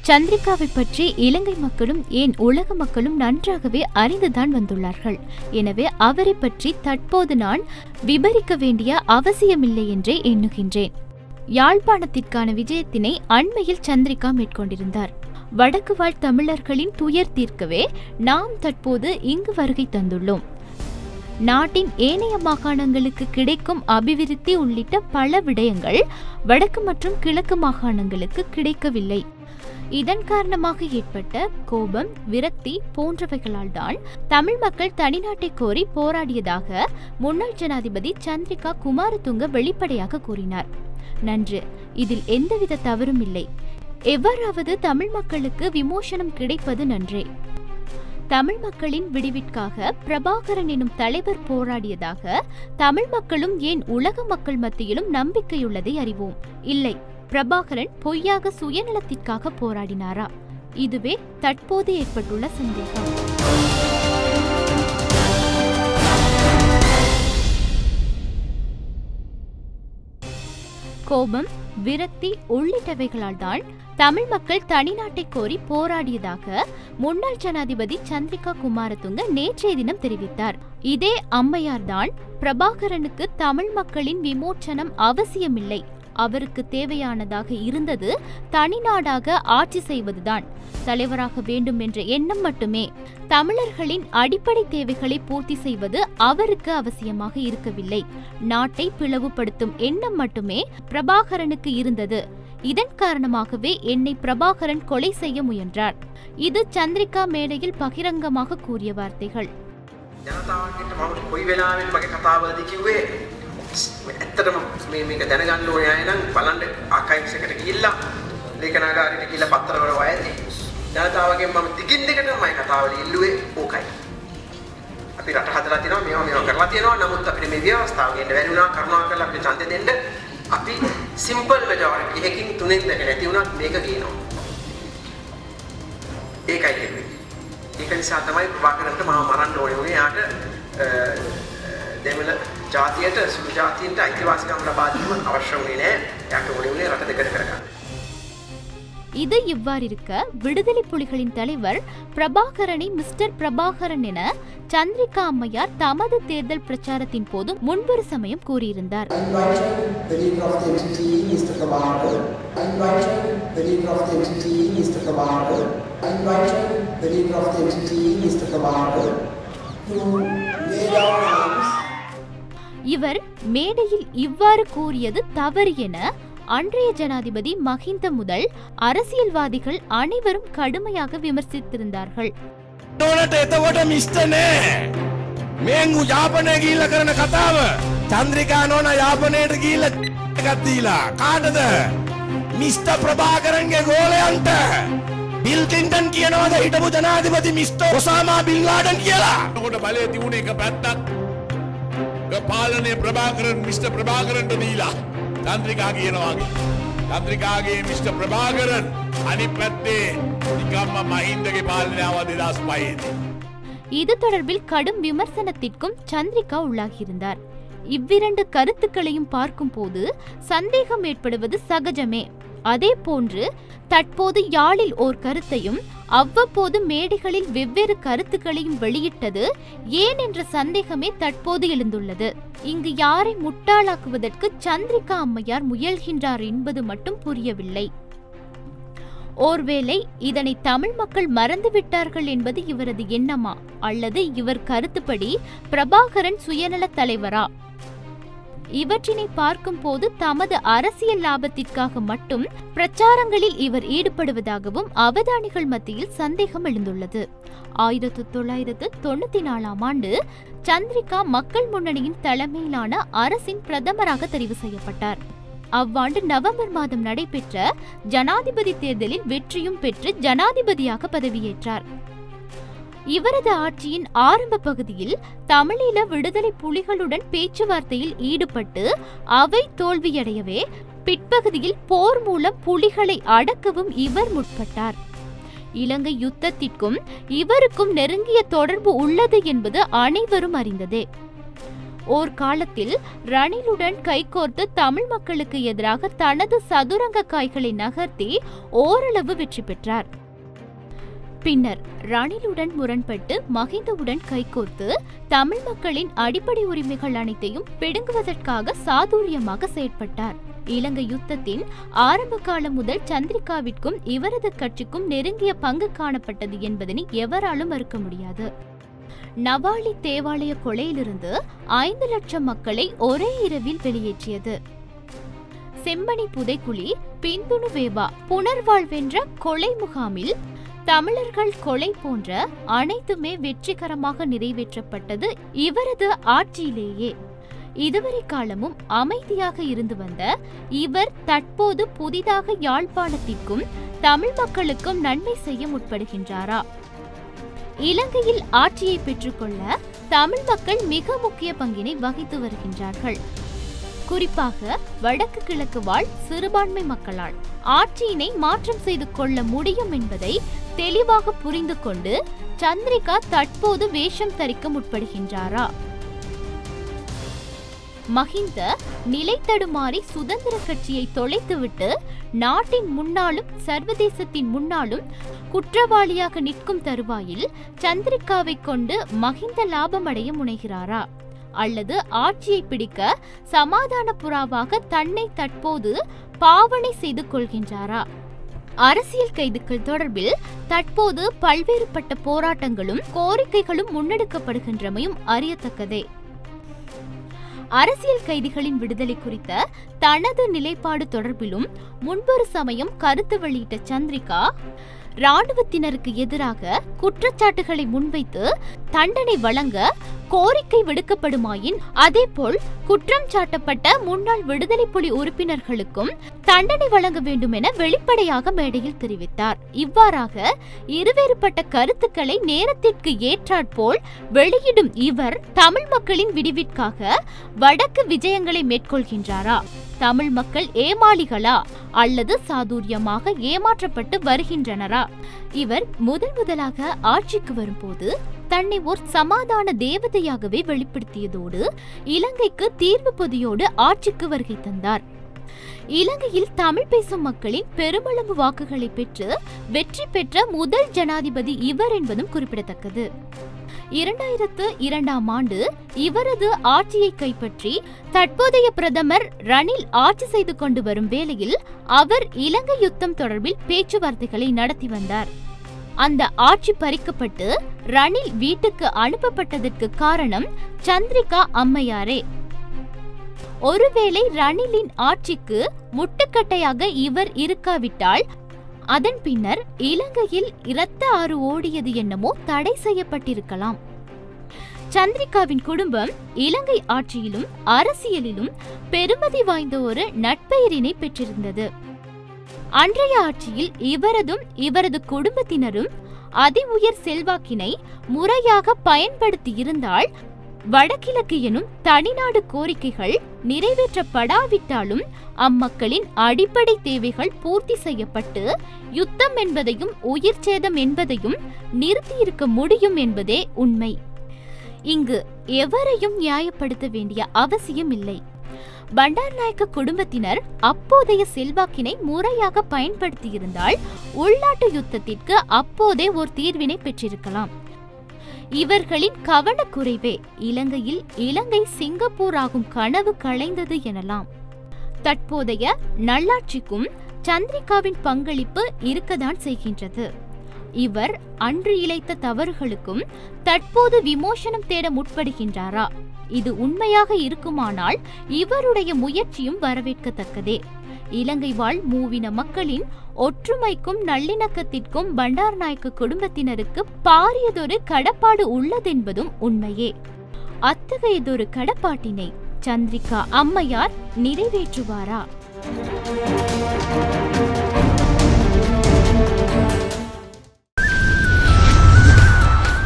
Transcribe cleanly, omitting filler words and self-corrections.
சந்திரிகாவை பற்றி இலங்கை மக்களும் ஏன் உலக மக்களும் நன்றாகவே அறிந்துதான் வந்துள்ளார்கள். எனவே அவரை பற்றி தற்போது நான் விபரிக்க வேண்டிய அவசியமில்லை என்றே எண்ணுகின்றேன். யாழ்ப்பாணத்திற்கான விஜயத்தினை அண்மையில் சந்திரிகா மேற்கொண்டிருந்தார். வடக்கு வாழ் தமிழர்களின் துயர் தீர்க்கவே நாம் தற்போது இங்கு வருகை தந்துள்ளோம். நாட்டின் ஏனைய மாகாணங்களுக்கு கிடைக்கும் அபிவிருத்தி உள்ளிட்ட பல விடயங்கள் வடக்கு மற்றும் கிழக்கு மாகாணங்களுக்கு கிடைக்கவில்லை. இதன் காரணமாக ஏற்பட்ட கோபம், விரக்தி போன்றவைகளால் தான் தமிழ் மக்கள் தனிநாட்டை கோரி போராடியதாக முன்னாள் ஜனாதிபதி சந்திரிகா குமாரதுங்க வெளிப்படையாக கூறினார். நன்று, இதில் எந்தவித தவறும் இல்லை. எவ்வாறாவது தமிழ் மக்களுக்கு விமோசனம் கிடைப்பது நன்றே. தமிழ் மக்களின் விடிவிற்காக பிரபாகரன் எனும் தலைவர் போராடியதாக தமிழ் மக்களும் ஏன் உலக மக்கள் மத்தியிலும் நம்பிக்கையுள்ளதை அறிவோம். இல்லை, பிரபாகரன் பொய்யாக சுயநலத்திற்காக போராடினாரா? இதுவே தற்போது ஏற்பட்டுள்ள சந்தேகம். கோபம், விரக்தி உள்ளிட்டவைகளால் தான் தமிழ் மக்கள் தனிநாட்டை கோரி போராடியதாக முன்னாள் ஜனாதிபதி சந்திரிகா குமாரதுங்க நேற்றைய தினம் தெரிவித்தார். இதே அம்மையார்தான் பிரபாகரனுக்கு தமிழ் மக்களின் விமோச்சனம் அவசியமில்லை, அவருக்கு தேவையானதாக இருந்தது தனிநாடாக ஆட்சி செய்வதுதான், தலைவராக வேண்டும் என்ற எண்ணம் மட்டுமே, தமிழர்களின் அடிப்படை தேவைகளை பூர்த்தி செய்வது அவருக்கு அவசியமாக இருக்கவில்லை, நாட்டை பிளவுபடுத்தும் எண்ணம் மட்டுமே பிரபாகரனுக்கு இருந்தது, இதன் காரணமாகவே என்னை பிரபாகரன் கொலை செய்ய முயன்றார். இது சந்திரிகா மேடையில் பகிரங்கமாக கூறிய வார்த்தைகள். ඇත්තටම මේක දැනගන්න ඕනේ අය නම් බලන්න ආකයිව්ස් එකට ගිහිල්ලා ලේඛනාගාරයට ගිහිල්ලා පත්තරවල වයදී ජනතාවගෙන් මම දිගින් දිගට මම කතාවල ඉල්ලුවේ ඕකයි. අපි රට හදලා තියෙනවා මේවා කරලා තියෙනවා නමුත් අපිට මේ ව්‍යවස්ථාව ගේන්න බැරි වුණා කරුණාකරලා අපිට ඡන්දය දෙන්න අපි සිම්පල් මෙජොරිටි එකකින් තුනෙන් දෙක නැති වුණත් මේක කියනවා. ඒකයි කියන්නේ. ඒක නිසා තමයි ප්‍රභාකරන්ට මම මරන්න ඕනේ වුණේ යාට දෙමළ ජාතියට සුළු ජාතීන්ට අයිතිවාසිකම් ලබා දීම අවශ්‍ය වුණේ නැහැ. යාට ඕනේ වුණේ රට දෙකට කරගන්න. இது இவ்வாறிருக்க விடுதலை புலிகளின் தலைவர் பிரபாகரனை மிஸ்டர் பிரபாகரன் என சந்திரிகா அம்மையார் தமது தேர்தல் பிரச்சாரத்தின் போது முன்பொரு சமயம் கூறியிருந்தார். இவர் மேடையில் இவ்வாறு கூறியது தவறு என அன்றைய ஜனாதிபதி மஹிந்த முதல் அரசியல்வாதிகள் அனைவரும் கடுமையாக விமர்சித்திருந்தார்கள். බිල් ක්ලින්ටන් කියනවාද හිටපු ජනාධිපති මිස්ටර් ඔසාමා බින් ලාඩන් කියලා. කොට බලය තිබුණේ එක පැත්තක්. පාලනය ප්‍රභාකරන් මිස්ටර් ප්‍රභාකරන්ට දීලා චන්ද්‍රිකා කියනවාගේ. චන්ද්‍රිකාගේ මිස්ටර් ප්‍රභාකරන් අනිත් පැත්තේ නිකම්ම මහින්දගේ පාලනය ආව 2005 දී. இது தொடர்பில் கடும் விமர்சனத்திற்கும் சந்திரிகா உள்ளாகியிருந்தார். இவ்விரண்டு கருத்துக்களையும் பார்க்கும் போது சந்தேகம் ஏற்படுவது சகஜமே. அதே போன்று தற்போது யாழில் ஓர் கருத்தையும் அவ்வப்போது மேடைகளில் வெவ்வேறு கருத்துக்களையும் வெளியிட்டது ஏன் என்ற சந்தேகமே தற்போது எழுந்துள்ளது. இங்கு யாரை முட்டாளாக்குவதற்கு சந்திரிகா அம்மையார் முயல்கின்றார் என்பது மட்டும் புரியவில்லை. ஒருவேளை இதனை தமிழ் மக்கள் மறந்துவிட்டார்கள் என்பது இவரது எண்ணமா, அல்லது இவர் கருத்துப்படி பிரபாகரன் சுயநல தலைவரா? இவற்றினை பார்க்கும் போது தமது அரசியல் லாபத்திற்காக மட்டும் பிரச்சாரங்களில் இவர் ஈடுபடுவதாகவும் அவதானிகள் மத்தியில் சந்தேகம் எழுந்துள்ளது. 1994 ஆண்டு சந்திரிகா மக்கள் முன்னணியின் தலைமையிலான அரசின் பிரதமராக தெரிவு செய்யப்பட்டார். அவ்வாண்டு நவம்பர் மாதம் நடைபெற்ற ஜனாதிபதி தேர்தலில் வெற்றியும் பெற்று ஜனாதிபதியாக பதவியேற்றார். இவரது ஆட்சியின் ஆரம்ப பகுதியில் தமிழீழ விடுதலை புலிகளுடன் பேச்சுவார்த்தையில் ஈடுபட்டு அவை தோல்வியடையவே பிற்பகுதியில் போர் மூலம் புலிகளை அடக்கவும் இவர் முற்பட்டார். இலங்கை யுத்தத்திற்கும் இவருக்கும் நெருங்கிய தொடர்பு உள்ளது என்பது அனைவரும் அறிந்ததே. ஓர் காலத்தில் ரணிலுடன் கைகோர்த்து தமிழ் மக்களுக்கு எதிராக தனது சதுரங்க காய்களை நகர்த்தி ஓரளவு வெற்றி பெற்றார். பின்னர் ரணிலுடன் முரண்பட்டு மஹிந்தவுடன் கைகோர்த்து தமிழ் மக்களின் அடிப்படை உரிமைகள் அனைத்தையும் பிடுங்குவதற்காக சாதுரியமாக செயற்பட்டார். இலங்கை யுத்தத்தின் ஆரம்ப காலம் முதல் சந்திரிகாவிற்கும் இவரது கட்சிக்கும் நெருங்கிய பங்கு காணப்பட்டது என்பதனை எவராலும் மறுக்க முடியாது. நவாலி தேவாலய கொலையிலிருந்து 5 லட்சம் மக்களை ஒரே இரவில் வெளியேற்றியது. செம்மணி புதைக்குழி, பிந்துணு வேபா, புனர்வாழ்வென்ற கொலை முகாமில் தமிழர்கள் கொலை போன்ற அனைத்துமே வெற்றிகரமாக நிறைவேற்றப்பட்டது இவரது ஆட்சியிலேயே. இதுவரை காலமும் அமைதியாக இருந்து வந்த இவர் தற்போது புதிதாக யாழ்ப்பாணத்திற்கும் தமிழ் மக்களுக்கும் நன்மை செய்ய முற்படுகின்றாரா? இலங்கையில் ஆட்சியை பெற்றுக்கொள்ள தமிழ் மக்கள் மிக முக்கிய பங்கினை வகித்து வருகின்றார்கள். குறிப்பாக வடக்கு கிழக்கு வாழ் சிறுபான்மை மக்களால் ஆட்சியினை மாற்றம் செய்து கொள்ள முடியும் என்பதை தெளிவாக புரிந்து கொண்டு சந்திரிகா தற்போது வேஷம் தரிக்க முற்படுகின்றாரா? மஹிந்த நிலை தடுமாறி சுதந்திர கட்சியை தொலைத்துவிட்டு நாட்டின் முன்னாலும் சர்வதேசத்தின் முன்னாலும் குற்றவாளியாக நிற்கும் தருவாயில் சந்திரிகாவை கொண்டு மஹிந்த லாபம் அடைய முனைகிறாரா? அல்லது ஆட்சியை பிடிக்க சமாதான புறாவாக தன்னை தற்போது பாவனை செய்து கொள்கின்றாரா? அரசியல் கைதுகள் தொடர்பில் தற்போது பல்வேறுபட்ட போராட்டங்களும் கோரிக்கைகளும் முன்னெடுக்கப்படுகின்றமையும் அறியத்தக்கதே. அரசியல் கைதிகளின் விடுதலை குறித்த தனது நிலைப்பாடு தொடர்பிலும் முன்பொரு சமயம் கருத்து வெளியிட்ட சந்திரிகா, இராணுவத்தினருக்கு எதிராக குற்றச்சாட்டுகளை முன்வைத்து தண்டனை வழங்க கோரிக்கை விடுக்கப்படுமாயின் அதேபோல் குற்றம் சாட்டப்பட்ட முன்னாள் விடுதலை புலி உறுப்பினர்களுக்கும் தண்டனை வழங்க வேண்டும் என வெளிப்படையாக மேடையில் தெரிவித்தார். இவ்வாறாக இருவேறுபட்ட கருத்துக்களை நேரத்திற்கு ஏற்றாற்போல் வெளியிடும் இவர் தமிழ் மக்களின் விடிவிற்காக வடக்கு விஜயங்களை மேற்கொள்கின்றாரா? தமிழ் மக்கள் ஏமாளிகளா அல்லது சாதுரியமாக ஏமாற்றப்பட்டு வருகின்றனரா? இவர் முதலாக ஆட்சிக்கு வரும்போது தன்னை ஒரு சமாதான தேவதையாகவே வெளிப்படுத்தியதோடு இலங்கைக்கு தீர்வு பொதியோடு ஆட்சிக்கு வருகை தந்தார். இலங்கையில் தமிழ் பேசும் மக்களின் பெருமளவு வாக்குகளை பெற்று வெற்றி பெற்ற முதல் ஜனாதிபதி இவர் என்பதும் குறிப்பிடத்தக்கது. 2002ஆம் ஆண்டு இவரது ஆட்சியை கைப்பற்றி தற்போதைய பிரதமர் ரணில் ஆட்சி செய்து கொண்டு வரும் வேளையில் அவர் இலங்கை யுத்தம் தொடர்பில் பேச்சுவார்த்தைகளை நடத்தி வந்தார். அந்த ஆட்சி பறிக்கப்பட்டு ரணில் வீட்டுக்கு அனுப்பப்பட்டதற்கு காரணம் சந்திரிகா அம்மையாரே. ஒருவேளை ரணிலின் ஆட்சிக்கு முட்டுக்கட்டையாக இவர் இருக்காவிட்டால் அதன் பின்னர் இலங்கையில் இரத்த ஆறு ஓடியது என்னமோ தடை செய்யப்பட்டிருக்கலாம். சந்திரிகாவின் குடும்பம் இலங்கை ஆட்சியிலும் அரசியலிலும் பெருமதி வாய்ந்த ஒரு நட்பெயரினை பெற்றிருந்தது. அன்றைய ஆட்சியில் இவரதும் இவரது குடும்பத்தினரும் அதி உயர் செல்வாக்கினை முறையாக பயன்படுத்தி இருந்தால் வடகிழக்கு எனும் தனிநாடு கோரிக்கைகள் நிறைவேற்றப்படாவிட்டாலும் அம்மக்களின் அடிப்படை தேவைகள் பூர்த்தி செய்யப்பட்டு யுத்தம் என்பதையும் உயிர் சேதம் என்பதையும் நிறுத்தியிருக்க முடியும் என்பதே உண்மை. இங்கு எவரையும் நியாயப்படுத்த வேண்டிய அவசியம் இல்லை. பண்டாரநாயக்க குடும்பத்தினர் அப்போதைய செல்வாக்கினை முறையாக பயன்படுத்தியிருந்தால் உள்நாட்டு யுத்தத்திற்கு அப்போதே ஒரு தீர்வினை பெற்றிருக்கலாம். இவர்களின் கவனக்குறைவே இலங்கையில் இலங்கை சிங்கப்பூர் ஆகும் கனவு களைந்தது எனலாம். தற்போதைய நல்லாட்சிக்கும் சந்திரிகாவின் பங்களிப்பு இருக்கத்தான் செய்கின்றது. இவர் அன்று இழைத்த தவறுகளுக்கும் தற்போது விமோசனம் தேட முற்படுகின்றாரா? இது உண்மையாக இருக்குமானால் இவருடைய முயற்சியும் வரவேற்கத்தக்கதே. இலங்கை வாழ் மூவின மக்களின் ஒற்றுமைக்கும் நல்லிணக்கத்திற்கும் பண்டாரநாயக்க குடும்பத்தினருக்கு பாரியதொரு கடப்பாடு உள்ளதென்பதும் உண்மையே. அத்தகையதொரு கடப்பாட்டினை சந்திரிகா அம்மையார் நிறைவேற்றுவாரா?